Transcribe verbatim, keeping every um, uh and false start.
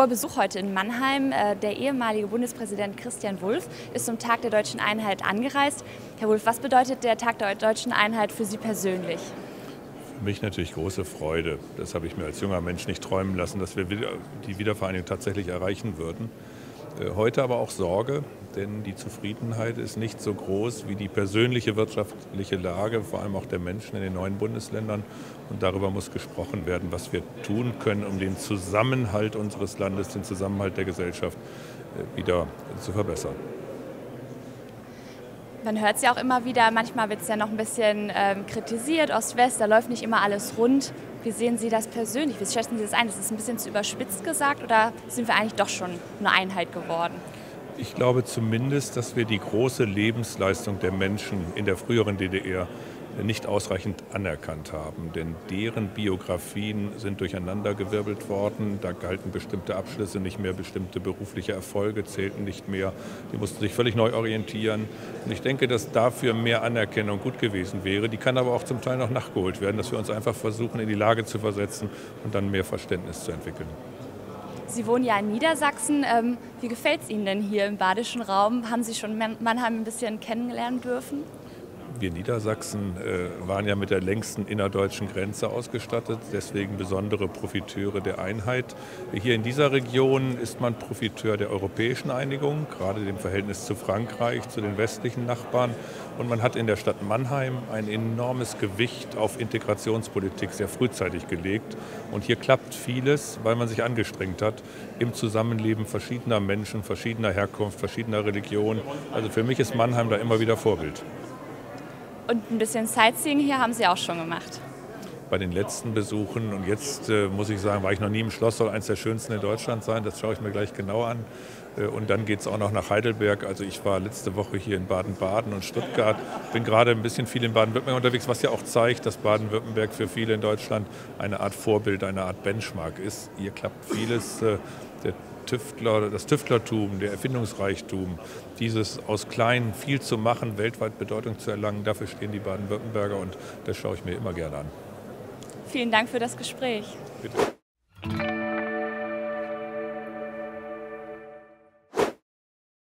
Hoher Besuch heute in Mannheim. Der ehemalige Bundespräsident Christian Wulff ist zum Tag der Deutschen Einheit angereist. Herr Wulff, was bedeutet der Tag der Deutschen Einheit für Sie persönlich? Für mich natürlich große Freude. Das habe ich mir als junger Mensch nicht träumen lassen, dass wir die Wiedervereinigung tatsächlich erreichen würden. Heute aber auch Sorge, denn die Zufriedenheit ist nicht so groß wie die persönliche wirtschaftliche Lage, vor allem auch der Menschen in den neuen Bundesländern. Und darüber muss gesprochen werden, was wir tun können, um den Zusammenhalt unseres Landes, den Zusammenhalt der Gesellschaft wieder zu verbessern. Man hört es ja auch immer wieder, manchmal wird es ja noch ein bisschen ähm, kritisiert, Ost-West, da läuft nicht immer alles rund. Wie sehen Sie das persönlich? Wie schätzen Sie das ein? Ist das ein bisschen zu überspitzt gesagt oder sind wir eigentlich doch schon eine Einheit geworden? Ich glaube zumindest, dass wir die große Lebensleistung der Menschen in der früheren D D R nicht ausreichend anerkannt haben. Denn deren Biografien sind durcheinandergewirbelt worden. Da galten bestimmte Abschlüsse nicht mehr, bestimmte berufliche Erfolge zählten nicht mehr. Die mussten sich völlig neu orientieren. Und ich denke, dass dafür mehr Anerkennung gut gewesen wäre. Die kann aber auch zum Teil noch nachgeholt werden, dass wir uns einfach versuchen, in die Lage zu versetzen und dann mehr Verständnis zu entwickeln. Sie wohnen ja in Niedersachsen. Wie gefällt es Ihnen denn hier im badischen Raum? Haben Sie schon Mannheim ein bisschen kennenlernen dürfen? Wir Niedersachsen äh, waren ja mit der längsten innerdeutschen Grenze ausgestattet, deswegen besondere Profiteure der Einheit. Hier in dieser Region ist man Profiteur der europäischen Einigung, gerade dem Verhältnis zu Frankreich, zu den westlichen Nachbarn. Und man hat in der Stadt Mannheim ein enormes Gewicht auf Integrationspolitik sehr frühzeitig gelegt. Und hier klappt vieles, weil man sich angestrengt hat im Zusammenleben verschiedener Menschen, verschiedener Herkunft, verschiedener Religion. Also für mich ist Mannheim da immer wieder Vorbild. Und ein bisschen Sightseeing hier haben Sie auch schon gemacht. Bei den letzten Besuchen und jetzt äh, muss ich sagen, war ich noch nie im Schloss, soll eines der schönsten in Deutschland sein, das schaue ich mir gleich genau an. Äh, und dann geht es auch noch nach Heidelberg. Also ich war letzte Woche hier in Baden-Baden und Stuttgart, bin gerade ein bisschen viel in Baden-Württemberg unterwegs, was ja auch zeigt, dass Baden-Württemberg für viele in Deutschland eine Art Vorbild, eine Art Benchmark ist. Hier klappt vieles. Äh, der Tüftler, das Tüftlertum, der Erfindungsreichtum, dieses aus Kleinen viel zu machen, weltweit Bedeutung zu erlangen, dafür stehen die Baden-Württemberger und das schaue ich mir immer gerne an. Vielen Dank für das Gespräch. Bitte.